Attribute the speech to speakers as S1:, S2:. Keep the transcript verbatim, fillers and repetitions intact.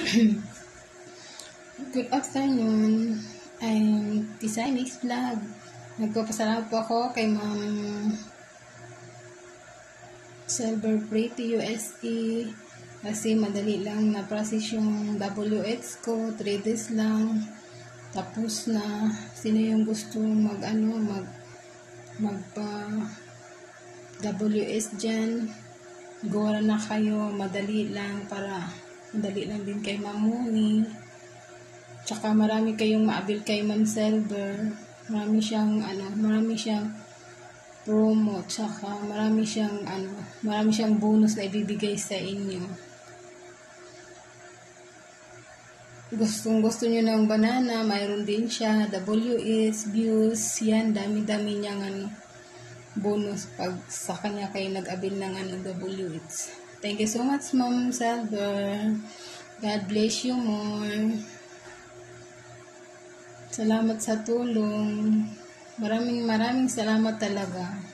S1: Good afternoon. I'm Design Mix Vlog. Nagpapasalamat po ako kay Ma'am Silver Pretty U S A kasi madali lang na-process yung W X ko. three days lang. Tapos na. Sino yung gusto mag ano, mag magpa W S dyan, gawa na kayo. Madali lang para madali lang din kay Ma'am Moni. Tsaka marami kayong maabil kay Ma'am Silver. Marami siyang ano, marami siyang promo, tsaka marami siyang ano, marami siyang bonus na ibibigay sa inyo. Gustong gusto niyo ng banana, mayroon din siya. W S views, yan, dami-dami niyang ano, bonus pag sa kanya kayo nag-abil ng ano, W S. Thank you so much, Ma'am Silver. God bless you more. Salamat sa tulong. Maraming maraming salamat talaga.